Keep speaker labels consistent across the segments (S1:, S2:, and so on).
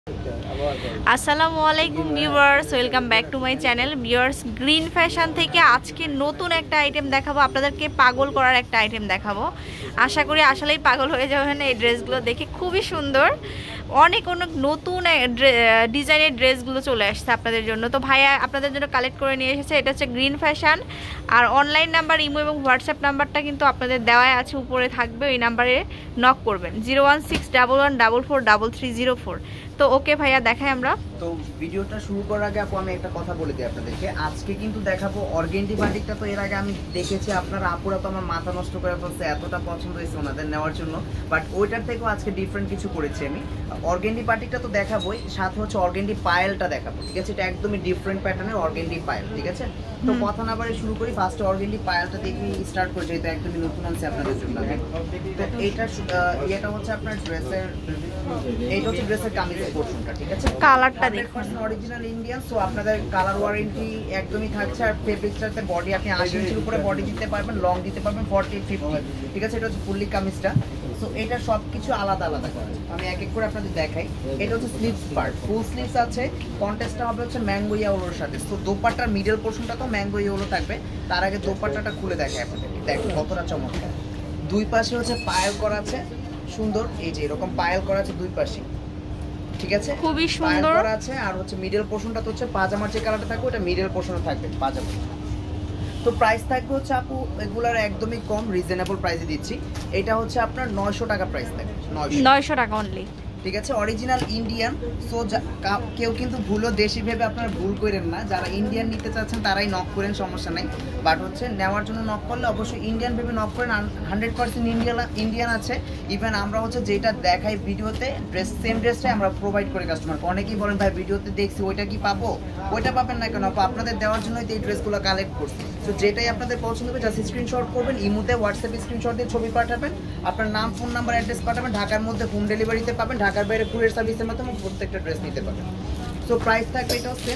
S1: আসসালামু আলাইকুম viewers, welcome back to my channel. Viewers, green fashion থেকে আজকে নতুন একটা আইটেম দেখাবো, আপনাদেরকে পাগল করার একটা আইটেম দেখাবো। আশা করি আসলেই পাগল হয়ে যাবেন এই ড্রেসগুলো দেখে, খুবই সুন্দর। অনেক অনেক নতুন ডিজাইনের ড্রেসগুলো চলে আসছে আপনাদের জন্য। তো ভাইয়া আপনাদের জন্য কালেক্ট করে নিয়ে এসেছে। এটা হচ্ছে গ্রিন ফ্যাশন। আর অনলাইন নাম্বার, ইমো এবং হোয়াটসঅ্যাপ নাম্বারটা কিন্তু আপনাদের দেওয়াই আছে, উপরে থাকবে। ওই নাম্বারে নক করবেন 01611443304। তো ওকে ভাইয়া, দেখাই আমরা।
S2: তো ভিডিওটা শুরু করার আগে আপু আমি একটা কথা বলে দিই আপনাদেরকে। আজকে কিন্তু দেখাবো অর্গেন্ডি বাটিকটা। তো এর আগে আমি দেখেছি আপনারা আপুরা তো আমার মাথা নষ্ট করে ফেলছে, এতটা পছন্দ হয়েছে ওনাদের নেওয়ার জন্য। বাট ওইটার থেকেও আজকে ডিফারেন্ট কিছু করেছি আমি। অর্গেন্ডি বাটিকটা তো দেখাবোই, সাথে হচ্ছে অর্গেন্ডি পায়েলটা দেখাবো, ঠিক আছে? এটা একদমই ডিফারেন্ট প্যাটার্নের অর্গেন্ডি পায়েল, ঠিক আছে? তো কথা না বাড়ি শুরু করি। ফার্স্টে অর্গেন্ডি পায়েলটা দেখে স্টার্ট করে, যেহেতু একদমই নতুন আনছে আপনাদের জন্য। তো এইটা ইয়েটা হচ্ছে আপনার ড্রেসের, এইটা হচ্ছে ড্রেসের কামিজের পোরশনটা, ঠিক আছে?
S1: কালারটা দেখুন,
S2: অরিজিনাল ইন্ডিয়ান। সো আপনাদের কালার ওয়ারেন্টি একদমই থাকছে। আর ফেব্রিক্সটাতে বডি আপনি 80 ইঞ্চির উপরে বডি দিতে পারবেন, লং দিতে পারবেন 40-50, ঠিক আছে? এটা হচ্ছে ফুললি কামিজটা। সো এটা সবকিছু আলাদা আলাদা করা। আমি এক এক করে আপনাদের দেখাই। এটা হচ্ছে স্লিভস পার্ট, ফুল স্লিভস আছে। কন্ট্রাস্টটা হবে হচ্ছে ম্যাঙ্গো ইয়েলোর সাথে। তো দোপাট্টার মিডল পোরশনটা তো ম্যাঙ্গো ইয়েলো থাকবে। তার আগে দোপাট্টাটা খুলে দেখাই আপনাদেরকে, দেখো কতটা চমৎকার। দুই পাশে হচ্ছে পায়েল করা আছে সুন্দর, এই যে এরকম পায়েল করা আছে দুই পাশে, ঠিক আছে?
S1: খুবই সুন্দর
S2: করা আছে। আর হচ্ছে মিডল পোরশনটা তো হচ্ছে পাজামার যে কালারটা থাকবে ওটা মিডল পোরশনে থাকবে পাজামা। তো প্রাইস থাকবে হচ্ছে আপু এগুলার একদমই কম, রিজনেবল প্রাইসে দিচ্ছি। এটা হচ্ছে আপনার 900 টাকা প্রাইস থাকবে,
S1: 900 টাকা অনলি,
S2: ঠিক আছে? Original Indian. সো কেউ কিন্তু ভুলও দেশি ভেবে আপনারা ভুল করেন না। যারা ইন্ডিয়ান নিতে চাচ্ছেন তারাই নক করেন, সমস্যা নাই। বাট হচ্ছে নেওয়ার জন্য নক করলে অবশ্যই ইন্ডিয়ান ভেবে নক করেন। 100% ইন্ডিয়ান আছে। ইভেন আমরা হচ্ছে যেটা দেখাই ভিডিওতে সেম ড্রেসটাই আমরা প্রোভাইড করি কাস্টমারকে। অনেকেই বলেন ভাই ভিডিওতে দেখছি ওইটা কি পাবো, ওইটা পাবেন না কেন? আপনাদের দেওয়ার জন্যই তো এই ড্রেসগুলো কালেক্ট করছি। তো যেটাই আপনাদের পছন্দ হবে জাস্ট স্ক্রিনশট করবেন, ইমোতে হোয়াটসঅ্যাপে স্ক্রিনশট দিয়ে ছবি পাঠাবেন, আপনার নাম, ফোন নাম্বার, অ্যাড্রেস পাঠাবেন। ঢাকার মধ্যে হোম ডেলিভারিতে পাবেন, ঢাকার বাইরে কুরিয়ার সার্ভিসের মাধ্যমে প্রত্যেকটা ড্রেস নিতে পারবেন। সো প্রাইস থাকবে এটাও সেম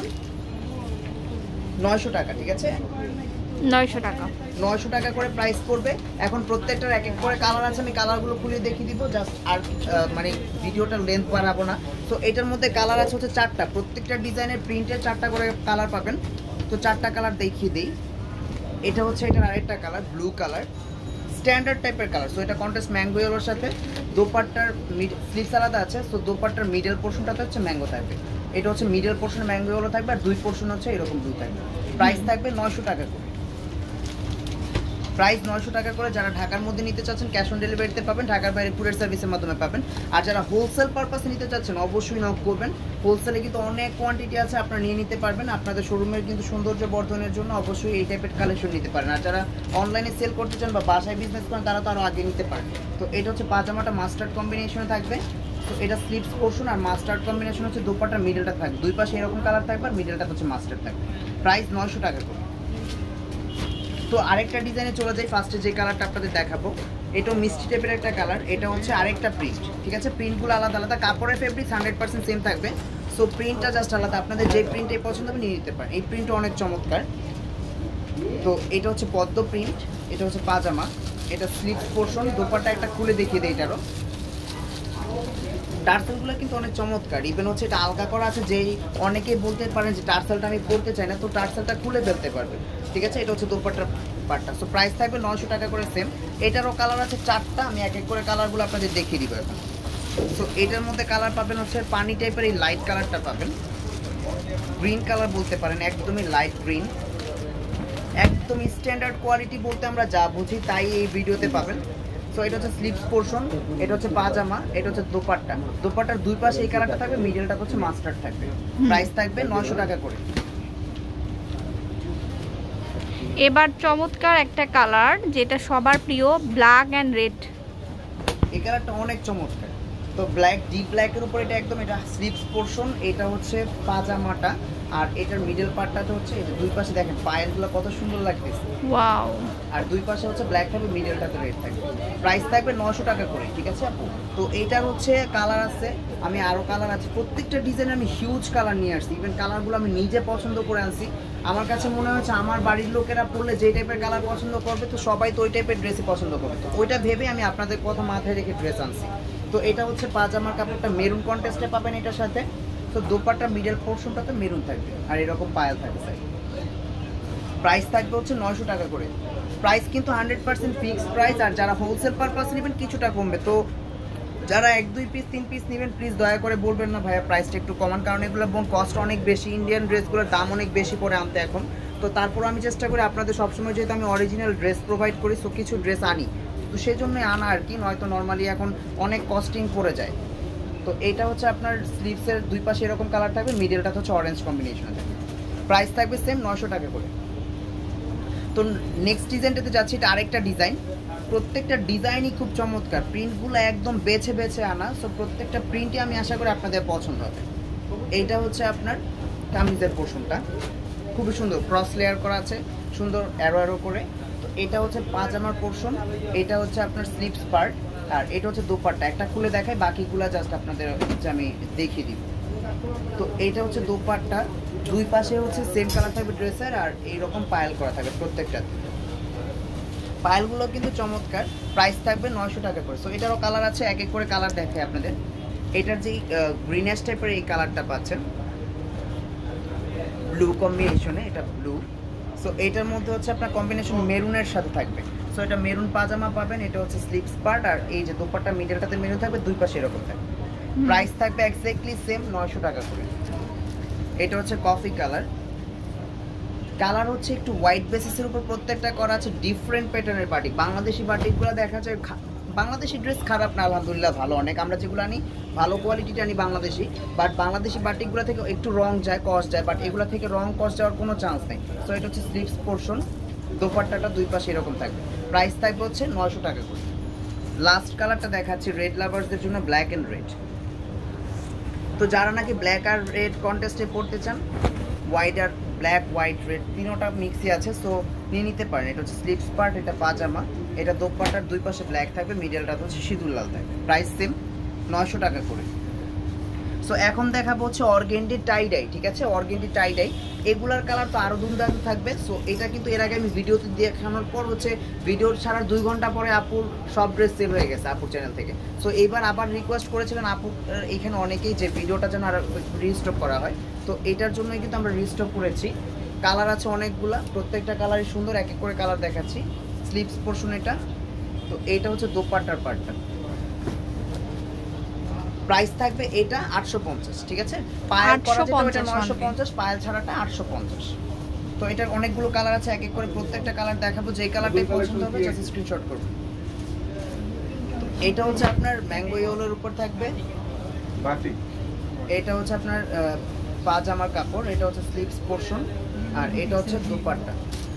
S2: 900 টাকা, ঠিক আছে?
S1: 900 টাকা,
S2: 900 টাকা করে প্রাইস পড়বে। এখন প্রত্যেকটার এক এক করে কালার আছে, আমি কালারগুলো খুলে দেখিয়ে দিব জাস্ট। আর মানে ভিডিওটার লেন্থ বাড়াবো না। তো এটার মধ্যে কালার আছে হচ্ছে 4টা, প্রত্যেকটা ডিজাইনের প্রিন্টের 4টা করে কালার পাবেন। তো 4টা কালার দেখিয়ে দিই। এটা হচ্ছে এটার আরেকটা কালার, ব্লু কালার, স্ট্যান্ডার্ড টাইপের কালার। সো এটা কন্ট্রাস্ট ম্যাঙ্গো ইয়েলোর সাথে। দোপাট্টার স্লিভস আলাদা আছে। সো দোপাট্টার মিডল পোরশনটাতে হচ্ছে ম্যাঙ্গো থাকবে। এটা হচ্ছে মিডল পোরশনে ম্যাঙ্গো ইয়েলো থাকবে, আর দুই পোরশন হচ্ছে এরকম ব্লু থাকবে। প্রাইস থাকবে 900 টাকা করে, প্রাইস 900 টাকা করে। যারা ঢাকার মধ্যে নিতে চাচ্ছেন ক্যাশ অন ডেলিভারিতে পাবেন, ঢাকার বাইরে কুরিয়ার সার্ভিসের মাধ্যমে পাবেন। আর যারা হোলসেল পারপাসে নিতে চাচ্ছেন অবশ্যই নক করবেন। হোলসেলে কিন্তু অনেক কোয়ান্টিটি আছে, আপনারা নিয়ে নিতে পারবেন। আপনাদের শোরুমের কিন্তু সৌন্দর্য বর্ধনের জন্য অবশ্যই এই টাইপের কালেকশন নিতে পারেন। আর যারা অনলাইনে সেল করতে চান বা বাসায় বিজনেস করেন তারা তো আরও আগে নিতে পারেন। তো এটা হচ্ছে পাজামাটা মাস্টার্ড কম্বিনেশনে থাকবে। তো এটা স্লিভস পোরশন, আর মাস্টার্ড কম্বিনেশন হচ্ছে দোপাট্টার মিডলটা থাকবে, দুই পাশে এরকম কালার থাকবে, আর মিডলটা হচ্ছে মাস্টার্ড থাকবে। প্রাইস 900 টাকা করে। তো আরেকটা ডিজাইনে চলে যাই। ফার্স্টে যে কালারটা আপনাদের দেখাবো এটাও মিষ্টি টাইপের একটা কালার। এটা হচ্ছে আরেকটা প্রিন্ট, ঠিক আছে? প্রিন্টগুলো আলাদা আলাদা, কাপড়ের ফেব্রিক 100% সেম থাকবে। সো প্রিন্টটা জাস্ট আলাদা, আপনাদের যে প্রিন্টে পছন্দ হবে নিয়ে নিতে পারেন। এই প্রিন্টটা অনেক চমৎকার। তো এটা হচ্ছে পদ্ম প্রিন্ট, এটা হচ্ছে পাজামা, এটা স্লিভস পোরশন। দোপাট্টা একটা খুলে দেখিয়ে দেয়। এটারও টার্সেলগুলো কিন্তু অনেক চমৎকার। ইভেন হচ্ছে এটা আলগা করা আছে, যেই অনেকেই বলতে পারেন যে টার্সেলটা আমি পরতে চাই না, তো টার্সেলটা খুলে ফেলতে পারবে, ঠিক আছে? এটা হচ্ছে দোপাট্টার পার্টটা। সো প্রাইস থাকবে 900 টাকা করে সেম। এটারও কালার আছে 4টা, আমি এক এক করে কালারগুলো আপনাদের দেখিয়ে দিব এখন। সো এটার মধ্যে কালার পাবেন হচ্ছে পানি টাইপের, এই লাইট কালারটা পাবেন, গ্রিন কালার বলতে পারেন, একদমই লাইট গ্রিন, একদম স্ট্যান্ডার্ড কোয়ালিটি বলতে আমরা যা বুঝি তাই এই ভিডিওতে পাবেন। সো এটা হচ্ছে স্লিভস পোরশন, এটা হচ্ছে পাজামা, এটা হচ্ছে দোপাট্টা। দোপাট্টার দুই পাশে এই কালারটা থাকবে, মিডলটা হচ্ছে মাস্টার্ড থাকবে। প্রাইস থাকবে 900 টাকা করে।
S1: এবার চমৎকার একটা কালার যেটা সবার প্রিয়, ব্ল্যাক অ্যান্ড রেড।
S2: এই কালারটা অনেক চমৎকার। তো ব্ল্যাক, ডিপ ব্ল্যাকের উপর এটা একদম, এটা স্লিভস পোরশন, এটা হচ্ছে পাজামাটা। আর এটার মিডল পার্টটা হচ্ছে এই যে দুই পাশে দেখেন পায়েলগুলো কত সুন্দর লাগতেছে,
S1: ওয়াও।
S2: আর দুই পাশে হচ্ছে ব্ল্যাক থাকবে, মিডলটাতে রেড থাকবে। প্রাইস থাকবে 900 টাকা করে, ঠিক আছে আপু? তো এইটার হচ্ছে কালার আছে, আমি আরও কালার আছে। প্রত্যেকটা ডিজাইনে আমি হিউজ কালার নিয়ে আসছি। ইভেন কালারগুলো আমি নিজে পছন্দ করে আনছি। আমার কাছে মনে হচ্ছে আমার বাড়ির লোকেরা পরলে যে টাইপের কালার পছন্দ করবে, তো সবাই তো ওই টাইপের ড্রেসই পছন্দ করবে। তো ওইটা ভেবে আমি আপনাদের কথা মাথায় রেখে ড্রেস আনছি। তো তো এটা হচ্ছে পাজামার কাপড়টা মেরুন কন্ট্রাস্টে পাবেন এটার সাথে। তো দোপাট্টা মিডল পোর্শনটাতে মেরুন থাকবে আর এরকম পায়াল থাকবে। প্রাইস থাকবে হচ্ছে 900 টাকা করে। প্রাইস কিন্তু 100% ফিক্সড প্রাইস, আর যারা হোলসেল পারপাস নেবেন কিছুটা কমবে। তো যারা 1-2 পিস 3 পিস নেবেন প্লিজ দয়া করে বলবেন না ভাইয়া প্রাইসটা একটু কমান, কারণ এগুলো বোন কস্ট অনেক বেশি, ইন্ডিয়ান ড্রেসগুলোর দাম অনেক বেশি পড়ে আনতে এখন। তো তারপর আমি চেষ্টা করি আপনাদের সবসময়, যেহেতু আমি অরিজিনাল ড্রেস প্রোভাইড করি, সো কিছু ড্রেস আনি, তো সেই জন্যই আনা আর কি, নয়তো নর্মালি এখন অনেক কস্টিং পড়ে যায়। তো এইটা হচ্ছে আপনার স্লিভসের দুই পাশে এরকম কালার থাকবে, মিডলটা হচ্ছে অরেঞ্জ কম্বিনেশন থাকবে। প্রাইস থাকবে সেম 900 টাকা করে। তো নেক্সট ডিজাইনটাতে যাচ্ছি, এটা আরেকটা ডিজাইন। প্রত্যেকটা ডিজাইনই খুব চমৎকার, প্রিন্টগুলো একদম বেছে বেছে আনা, সো প্রত্যেকটা প্রিন্টই আমি আশা করি আপনাদের পছন্দ হবে। এইটা হচ্ছে আপনার কামিজের পোর্শনটা, খুবই সুন্দর ক্রস লেয়ার করা আছে, সুন্দর অ্যারো অ্যারো করে। তো এটা হচ্ছে পাজামার পোর্শন, এটা হচ্ছে আপনার স্লিভস পার্ট, আর এটা হচ্ছে দোপাট্টা। একটা খুলে দেখাই, বাকিগুলা জাস্ট আপনাদের হচ্ছে আমি দেখিয়ে দিব। তো এইটা হচ্ছে দোপাট্টা, দুই পাশে হচ্ছে সেম কালার থাকবে ড্রেসের, আর এইরকম পায়েল করা থাকবে প্রত্যেকটাতে। পায়েলগুলো কিন্তু চমৎকার। প্রাইস থাকবে 900 টাকা করে। সো এটারও কালার আছে, এক এক করে কালার দেখাই আপনাদের। এটার যে গ্রিনেস টাইপের এই কালারটা পাচ্ছেন ব্লু কম্বিনেশনে, এটা ব্লু। সো এটার মধ্যে হচ্ছে আপনার কম্বিনেশন মেরুনের সাথে থাকবে। সো এটা মেরুন পাজামা পাবেন, এটা হচ্ছে স্লিভস পার্ট, আর এই যে দোপাট্টা মিডলটাতে মেরুন থাকবে, দুই পাশে এরকম থাকবে। প্রাইস থাকবে এক্স্যাক্টলি সেম 900 টাকা করে। এটা হচ্ছে কফি কালার, কালার হচ্ছে একটু হোয়াইট বেসিসের উপর প্রত্যেকটা করা আছে ডিফারেন্ট প্যাটার্নের বাটিক। বাংলাদেশি বাটিকগুলো দেখা যায়, বাংলাদেশি ড্রেস খারাপ না, আলহামদুলিল্লাহ ভালো অনেক, আমরা যেগুলো আনি ভালো কোয়ালিটিটা আনি বাংলাদেশি, বাট বাংলাদেশি বাটিকগুলো থেকে একটু রং যায়, কস্ট যায়, বাট এগুলো থেকে রং কস্ট যাওয়ার কোনো চান্স নেই। সো এটা হচ্ছে স্লিভস পোর্শন, দোপাট্টাটা দুই পাশে এরকম থাকবে। প্রাইস থাকবে হচ্ছে 900 টাকা করে। লাস্ট কালারটা দেখাচ্ছি রেড লাভার্সদের জন্য, ব্ল্যাক অ্যান্ড রেড। তো যারা নাকি ব্ল্যাক আর রেড কন্টেস্টে পড়তে চান, হোয়াইট আর ব্ল্যাক, হোয়াইট রেড তিনোটা মিক্সই আছে, সো নিয়ে নিতে পারেন। এটা হচ্ছে স্লিভস পার্ট, এটা পাজামা, এটা দোপাট্টার দুই পাশে ব্ল্যাক থাকবে, মিডলটা হচ্ছে সিঁদুর লাল থাকবে। প্রাইস সেম 900 টাকা করে। সো এখন দেখাবো হচ্ছে অর্গেন্ডি টাইডাই, ঠিক আছে, অর্গেন্ডি টাইডাই। এগুলার কালার তো আরও দুর্দান্ত থাকবে। সো এটা কিন্তু এর আগে আমি ভিডিওতে দেখানোর পর হচ্ছে ভিডিও ছাড়ার 2 ঘন্টা পরে আপুর সব ড্রেস সেল হয়ে গেছে আপুর চ্যানেল থেকে। সো এইবার আবার রিকোয়েস্ট করেছিলেন আপু এখানে অনেকেই যে ভিডিওটা যেন আর রিস্টক করা হয়, তো এটার জন্যই কিন্তু আমরা রিস্টক করেছি। কালার আছে অনেকগুলা, প্রত্যেকটা কালারই সুন্দর, এক এক করে কালার দেখাচ্ছি। স্লিভস পোর্শন এটা, তো এইটা হচ্ছে দোপাট্টার পার্টটা। প্রাইস থাকবে এটা 850, ঠিক আছে, পায়েল করা যেটা ওটা 950, পায়েল ছাড়াটা 850। তো এটার অনেকগুলো কালার আছে, এক এক করে প্রত্যেকটা কালার দেখাবো, যে কালারটাই পছন্দ হবে জাস্ট স্ক্রিনশট করুন। তো এটা হচ্ছে আপনার ম্যাঙ্গো ইয়েলোর উপর থাকবে বাটিক, এটা হচ্ছে আপনার পাজামার কাপড়, এটা হচ্ছে স্লিভস পোর্শন, আর এটা হচ্ছে দোপাট্টা,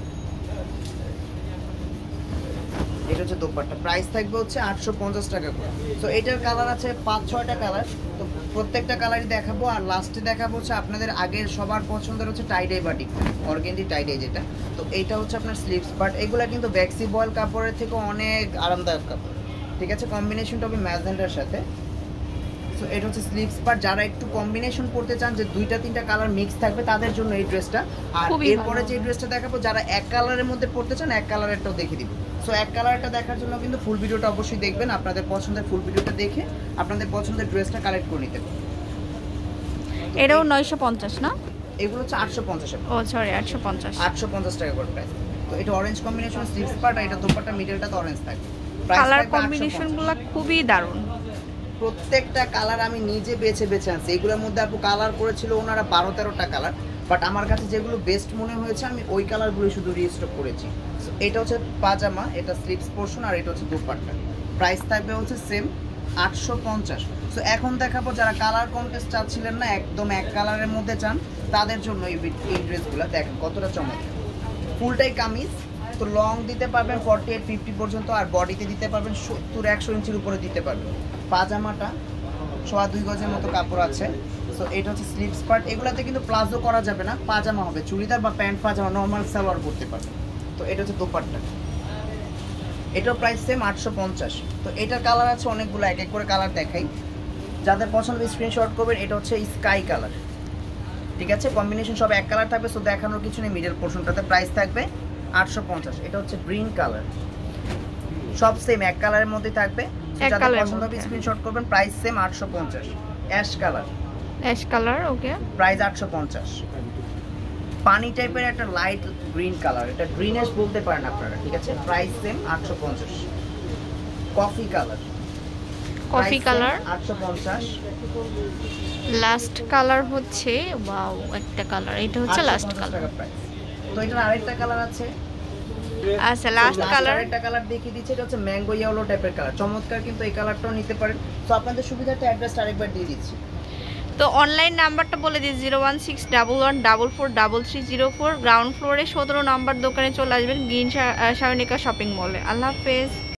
S2: এটা হচ্ছে দোপাট্টা। প্রাইস থাকবে হচ্ছে 850 টাকা করে। তো এটার কালার আছে 5-6টা কালার, তো প্রত্যেকটা কালারই দেখাবো, আর লাস্টে দেখাবো হচ্ছে আপনাদের আগের সবার পছন্দের হচ্ছে টাইডাই বাটিক, অর্গেন্ডি টাইডাই যেটা। তো এইটা হচ্ছে আপনার স্লিভস পার্ট, এগুলো কিন্তু ব্যাক্সি বয়েল কাপড়ের থেকে অনেক আরামদায়ক কাপড়, ঠিক আছে, কম্বিনেশনটা হবে ম্যাজেন্ডার সাথে। সো এটা হচ্ছে স্লিভস পার্ট, যারা একটু কম্বিনেশন করতে চান যে 2-3টা কালার মিক্স থাকবে তাদের জন্য এই ড্রেসটা। আর এরপরে যে ড্রেসটা দেখাবো, যারা এক কালারের মধ্যে পড়তে চান এক কালারেরটাও দেখিয়ে দিব। সো এক কালারটা দেখার জন্য কিন্তু ফুল ভিডিওটা অবশ্যই দেখবেন, আপনাদের পছন্দের ফুল ভিডিওটা দেখে আপনাদের পছন্দের ড্রেসটা কালেক্ট করে নিতে পারবেন।
S1: এটাও 950 না,
S2: এগুলো হচ্ছে 850।
S1: ও সরি 850
S2: টাকা করে প্রাইস। তো এটা অরেঞ্জ কম্বিনেশন স্লিভস পার্ট, আর এটা দোপাট্টা মিডলটা তো অরেঞ্জ থাকবে।
S1: কালার কম্বিনেশনগুলো খুবই দারুণ,
S2: প্রত্যেকটা কালার আমি নিজে বেছে বেছে আনছি। এগুলোর মধ্যে আপু কালার করেছিল ওনারা 12-13টা কালার, বাট আমার কাছে যেগুলো বেস্ট মনে হয়েছে আমি ওই কালারগুলো শুধু রিস্টক করেছি। এটা হচ্ছে পাজামা, এটা স্লিভস পোর্শন, আর এটা হচ্ছে দোপাট্টা। প্রাইস থাকবে হচ্ছে সেম 850। সো এখন দেখাবো যারা কালার কন্টেস্ট চাচ্ছিলেন না, একদম এক কালারের মধ্যে চান, তাদের জন্য এই ড্রেসগুলো দেখেন কতটা চমৎকার। ফুলটাই কামিজ, তো লং দিতে পারবেন 48-50 পর্যন্ত, আর বডিতে দিতে পারবেন 70-100 ইঞ্চির উপরে দিতে পারবেন। পাজামাটা 2.5 গজের মতো কাপড় আছে। সো এটা হচ্ছে স্লিভস পার্ট, এগুলাতে কিন্তু প্লাজো করা যাবে না, পাজামা হবে, চুড়িদার বা প্যান্ট পাজামা নর্মাল সালোয়ার করতে পারবে। তো এটা হচ্ছে দোপাট্টা, এটার প্রাইস সেম 850। তো এটার কালার আছে অনেকগুলো, এক এক করে কালার দেখাই, যাদের পছন্দ স্ক্রিনশট করবেন। এটা হচ্ছে স্কাই কালার, ঠিক আছে, কম্বিনেশন সব এক কালার থাকবে, সো দেখানোর কিছু নেই। মিডল পোর্শনটাতে প্রাইস থাকবে 850। এটা হচ্ছে গ্রিন কালার, সব সেম এক কালারের মধ্যে থাকবে।
S1: এক
S2: যাদের
S1: কালার
S2: পছন্দ হবে স্ক্রিনশট করবেন। Price same 850। Ash colour
S1: okay,
S2: price 850। পানি টাইপের একটা লাইট গ্রিন কালার, এটা গ্রিনেশ বলতে পারেন আপনারা, ঠিক আছে? Price same 850। Coffee colour 850।
S1: Last colour হচ্ছে, ওয়াও একটা কালার, এটা হচ্ছে লাস্ট কালার।
S2: তো এটার আরেকটা কালার আছে।
S1: আচ্ছা, লাস্ট কালার
S2: আরেকটা কালার দেখিয়ে দিচ্ছি, এটা হচ্ছে ম্যাঙ্গো ইয়েলো টাইপের কালার, চমৎকার, কিন্তু এই কালারটাও নিতে পারেন। তো আপনাদের সুবিধার্থে অ্যাড্রেসটা আরেকবার দিয়ে দিচ্ছি।
S1: তো অনলাইন নাম্বারটা বলে দিই 01611443304, গ্রাউন্ড ফ্লোরে 17 নম্বর দোকানে চলে আসবেন গ্রিন সায়নিকা শপিং মলে। আল্লাহ হাফেজ।